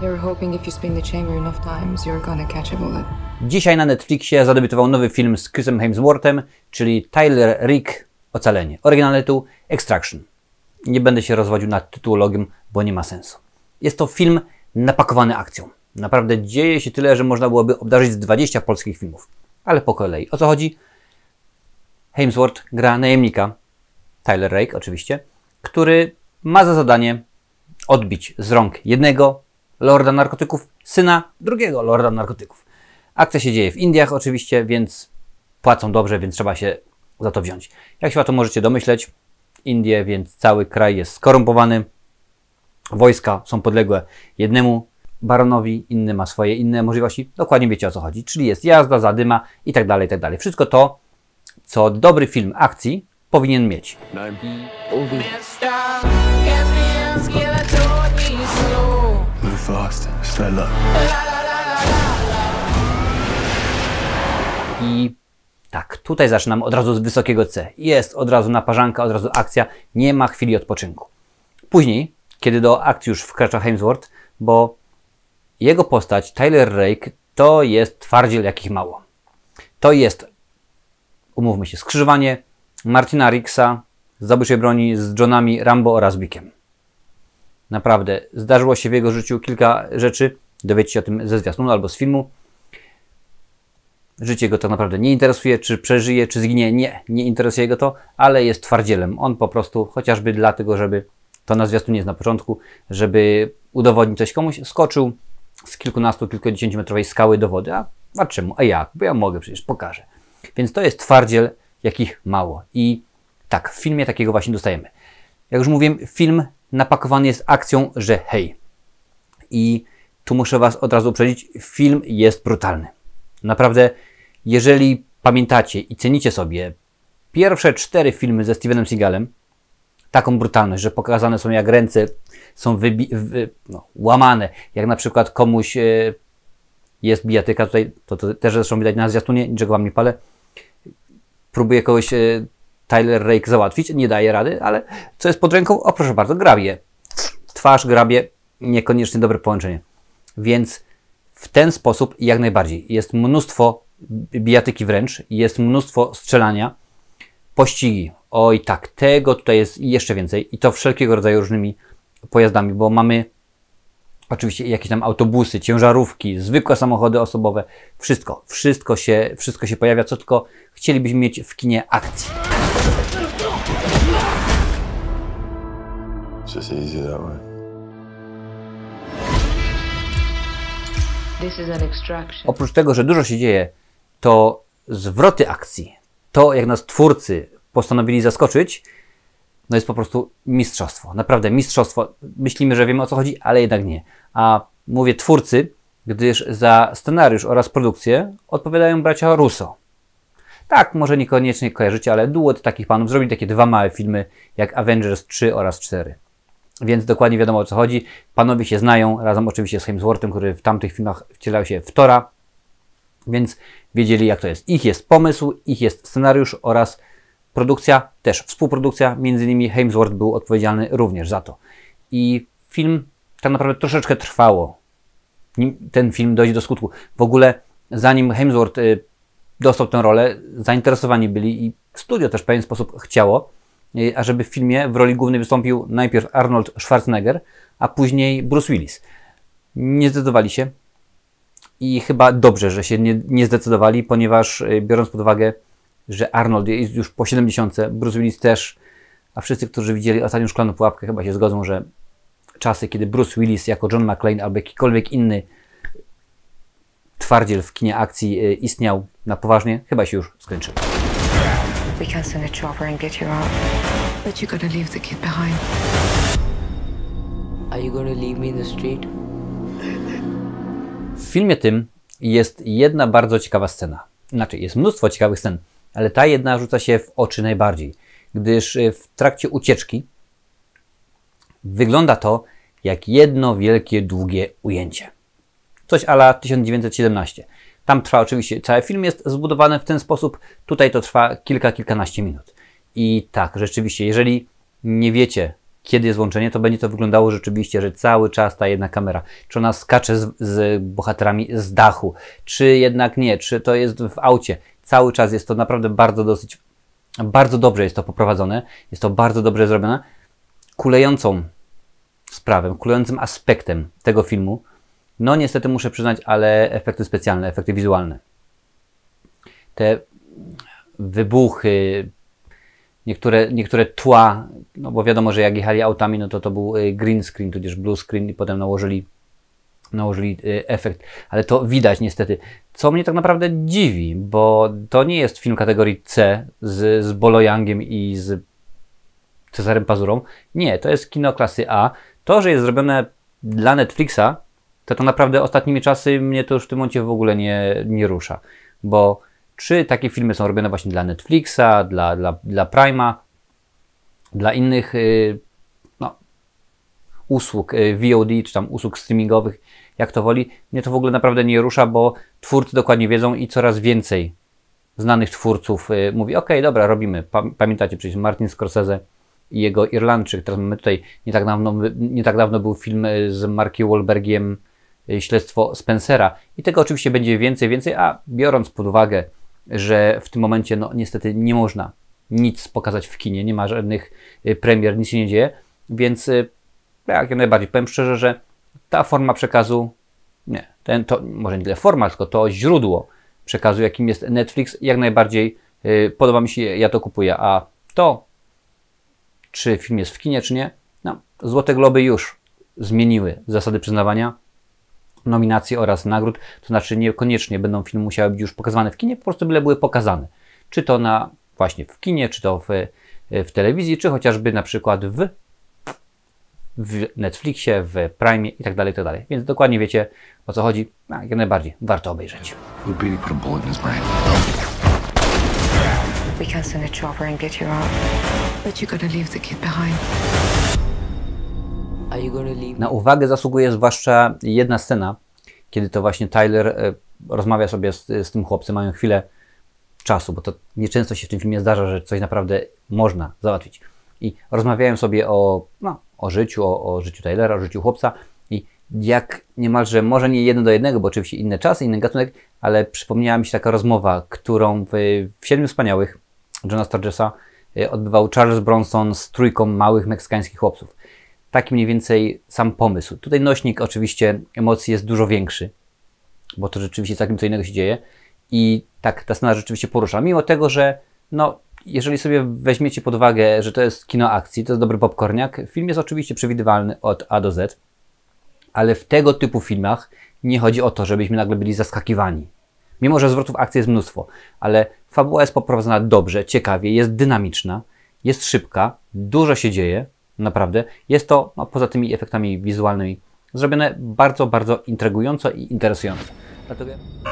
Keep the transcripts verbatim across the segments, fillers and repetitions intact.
Dzisiaj na Netflixie zadebiutował nowy film z Chrisem Hemsworthem, czyli Tyler Rake Ocalenie. Oryginalny tytuł Extraction. Nie będę się rozwodził nad tytułologiem, bo nie ma sensu. Jest to film napakowany akcją. Naprawdę dzieje się tyle, że można byłoby obdarzyć z dwudziestu polskich filmów. Ale po kolei. O co chodzi? Hemsworth gra najemnika, Tyler Rake oczywiście, który ma za zadanie odbić z rąk jednego lorda narkotyków syna drugiego lorda narkotyków. Akcja się dzieje w Indiach oczywiście, więc płacą dobrze, więc trzeba się za to wziąć. Jak się to możecie domyśleć, Indie, więc cały kraj jest skorumpowany. Wojska są podległe jednemu baronowi, inny ma swoje inne możliwości. Dokładnie wiecie, o co chodzi. Czyli jest jazda, zadyma i tak dalej, i tak dalej. Wszystko to, co dobry film akcji powinien mieć. I tak, tutaj zaczynam od razu z wysokiego C. Jest od razu naparzanka, od razu akcja. Nie ma chwili odpoczynku. Później, kiedy do akcji już wkracza Hemsworth, bo jego postać, Tyler Rake, to jest twardziel jakich mało. To jest, umówmy się, skrzyżowanie Martina Ricksa z Zabójczej broni z Johnami Rambo oraz Bickiem. Naprawdę, zdarzyło się w jego życiu kilka rzeczy. Dowiecie się o tym ze zwiastunu albo z filmu. Życie go tak naprawdę nie interesuje, czy przeżyje, czy zginie. Nie, nie interesuje go to, ale jest twardzielem. On po prostu, chociażby dlatego, żeby, to na zwiastunie jest na początku, żeby udowodnić coś komuś, skoczył z kilkunastu, kilkudziesięciometrowej skały do wody. A, a czemu? A jak? Bo ja mogę, przecież pokażę. Więc to jest twardziel, jakich mało. I tak, w filmie takiego właśnie dostajemy. Jak już mówiłem, film napakowany jest akcją, że hej. I tu muszę Was od razu uprzedzić, film jest brutalny. Naprawdę, jeżeli pamiętacie i cenicie sobie pierwsze cztery filmy ze Stevenem Seagalem, taką brutalność, że pokazane są jak ręce są wybi wy no, łamane, jak na przykład komuś e, jest bijatyka, tutaj to, to też zresztą widać na zwiastunie, niczego Wam nie palę, próbuje kogoś e, Tyler Rake załatwić, nie daje rady, ale co jest pod ręką? O proszę bardzo, grabie. Twarz, grabie, niekoniecznie dobre połączenie. Więc w ten sposób jak najbardziej. Jest mnóstwo bijatyki wręcz, jest mnóstwo strzelania, pościgi. Oj tak, tego tutaj jest jeszcze więcej i to wszelkiego rodzaju różnymi pojazdami, bo mamy oczywiście jakieś tam autobusy, ciężarówki, zwykłe samochody osobowe. Wszystko, wszystko się, wszystko się pojawia, co tylko chcielibyśmy mieć w kinie akcji. Oprócz tego, że dużo się dzieje, to zwroty akcji, to jak nas twórcy postanowili zaskoczyć, no jest po prostu mistrzostwo. Naprawdę mistrzostwo. Myślimy, że wiemy, o co chodzi, ale jednak nie. A mówię twórcy, gdyż za scenariusz oraz produkcję odpowiadają bracia Russo. Tak, może niekoniecznie kojarzycie, ale duet takich panów zrobili takie dwa małe filmy jak Avengers trzy oraz cztery. Więc dokładnie wiadomo, o co chodzi. Panowie się znają, razem oczywiście z Hemsworthem, który w tamtych filmach wcielał się w Thora. Więc wiedzieli, jak to jest. Ich jest pomysł, ich jest scenariusz oraz produkcja, też współprodukcja. Między innymi Hemsworth był odpowiedzialny również za to. I film tak naprawdę troszeczkę trwało, nim ten film dojdzie do skutku. W ogóle zanim Hemsworth y, dostał tę rolę, zainteresowani byli i studio też w pewien sposób chciało, y, ażeby w filmie w roli głównej wystąpił najpierw Arnold Schwarzenegger, a później Bruce Willis. Nie zdecydowali się i chyba dobrze, że się nie, nie zdecydowali, ponieważ y, biorąc pod uwagę, że Arnold jest już po siedemdziesiątce, Bruce Willis też, a wszyscy, którzy widzieli Ostatnią szklaną pułapkę, chyba się zgodzą, że czasy, kiedy Bruce Willis jako John McClane albo jakikolwiek inny twardziel w kinie akcji y, istniał na poważnie, chyba się już skończyły. W filmie tym jest jedna bardzo ciekawa scena. Inaczej, jest mnóstwo ciekawych scen, ale ta jedna rzuca się w oczy najbardziej, gdyż w trakcie ucieczki wygląda to jak jedno wielkie, długie ujęcie. Coś a la tysiąc dziewięćset siedemnaście. Tam trwa oczywiście, cały film jest zbudowany w ten sposób, tutaj to trwa kilka, kilkanaście minut. I tak, rzeczywiście, jeżeli nie wiecie, kiedy jest łączenie, to będzie to wyglądało rzeczywiście, że cały czas ta jedna kamera, czy ona skacze z, z bohaterami z dachu, czy jednak nie, czy to jest w aucie. Cały czas jest to naprawdę bardzo dosyć, bardzo dobrze jest to poprowadzone, jest to bardzo dobrze zrobione. Kulejącą sprawą, kulejącym aspektem tego filmu, no niestety muszę przyznać, ale efekty specjalne, efekty wizualne. Te wybuchy, niektóre, niektóre tła, no bo wiadomo, że jak jechali autami, no to to był green screen, tudzież blue screen i potem nałożyli, nałożyli efekt. Ale to widać niestety, co mnie tak naprawdę dziwi, bo to nie jest film kategorii C z, z Bolo Youngiem i z Cezarem Pazurą. Nie, to jest kino klasy A. To, że jest zrobione dla Netflixa, to to naprawdę ostatnimi czasy mnie to już w tym momencie w ogóle nie, nie rusza. Bo czy takie filmy są robione właśnie dla Netflixa, dla, dla, dla Prime'a, dla innych yy, no, usług yy, V O D, czy tam usług streamingowych, jak to woli, mnie to w ogóle naprawdę nie rusza, bo twórcy dokładnie wiedzą i coraz więcej znanych twórców yy, mówi, ok, dobra, robimy. Pa pamiętacie przecież Martin Scorsese i jego Irlandczyk. Teraz mamy tutaj, nie tak dawno, nie tak dawno był film z Markiem Wahlbergiem, Śledztwo Spencera. I tego oczywiście będzie więcej, więcej, a biorąc pod uwagę, że w tym momencie no niestety nie można nic pokazać w kinie, nie ma żadnych premier, nic się nie dzieje, więc jak najbardziej powiem szczerze, że ta forma przekazu, nie, ten, to może nie tyle forma, tylko to źródło przekazu, jakim jest Netflix, jak najbardziej y, podoba mi się, ja to kupuję, a to, czy film jest w kinie, czy nie, no, Złote Globy już zmieniły zasady przyznawania nominacji oraz nagród, to znaczy niekoniecznie będą filmy musiały być już pokazywane w kinie, po prostu byle były pokazane. Czy to na właśnie w kinie, czy to w, w telewizji, czy chociażby na przykład w, w Netflixie, w Prime i tak dalej, i tak dalej. Więc dokładnie wiecie, o co chodzi. No, jak najbardziej warto obejrzeć. We can send a chopper and get you out. But you gotta leave the kid behind. Na uwagę zasługuje zwłaszcza jedna scena, kiedy to właśnie Tyler e, rozmawia sobie z, z tym chłopcem, mają chwilę czasu, bo to nieczęsto się w tym filmie zdarza, że coś naprawdę można załatwić. I rozmawiają sobie o, no, o życiu, o, o życiu Tylera, o życiu chłopca i jak niemalże, może nie jeden do jednego, bo oczywiście inne czasy, inny gatunek, ale przypomniała mi się taka rozmowa, którą w, w Siedmiu Wspaniałych Johna Sturgesa e, odbywał Charles Bronson z trójką małych meksykańskich chłopców. Taki mniej więcej sam pomysł. Tutaj nośnik oczywiście emocji jest dużo większy, bo to rzeczywiście całkiem co innego się dzieje i tak ta scena rzeczywiście porusza. Mimo tego, że no, jeżeli sobie weźmiecie pod uwagę, że to jest kino akcji, to jest dobry popcorniak, film jest oczywiście przewidywalny od A do Z, ale w tego typu filmach nie chodzi o to, żebyśmy nagle byli zaskakiwani. Mimo że zwrotów akcji jest mnóstwo, ale fabuła jest poprowadzona dobrze, ciekawie, jest dynamiczna, jest szybka, dużo się dzieje, naprawdę. Jest to, no, poza tymi efektami wizualnymi, zrobione bardzo, bardzo intrygująco i interesująco. Dlatego...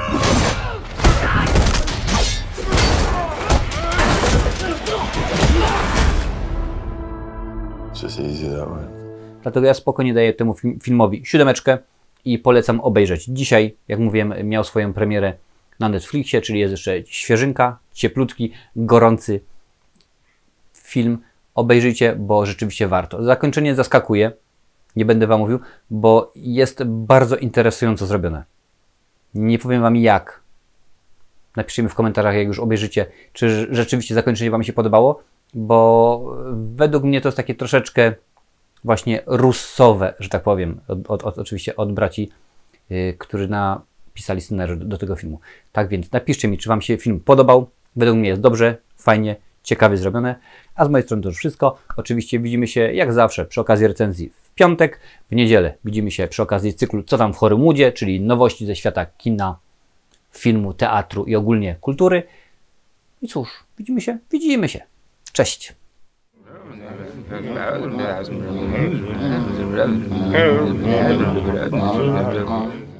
Dlatego ja spokojnie daję temu film, filmowi siódemeczkę i polecam obejrzeć. Dzisiaj, jak mówiłem, miał swoją premierę na Netflixie, czyli jest jeszcze świeżynka, cieplutki, gorący film. Obejrzyjcie, bo rzeczywiście warto. Zakończenie zaskakuje, nie będę Wam mówił, bo jest bardzo interesująco zrobione. Nie powiem Wam jak. Napiszcie mi w komentarzach, jak już obejrzycie, czy rzeczywiście zakończenie Wam się podobało, bo według mnie to jest takie troszeczkę właśnie russowe, że tak powiem, od, od, od, oczywiście od braci, yy, którzy napisali scenariusz do, do tego filmu. Tak więc napiszcie mi, czy Wam się film podobał. Według mnie jest dobrze, fajnie, ciekawie zrobione. A z mojej strony to już wszystko. Oczywiście widzimy się jak zawsze przy okazji recenzji w piątek. W niedzielę widzimy się przy okazji cyklu Co tam w Hollywoodzie, czyli nowości ze świata kina, filmu, teatru i ogólnie kultury. I cóż, widzimy się? Widzimy się. Cześć!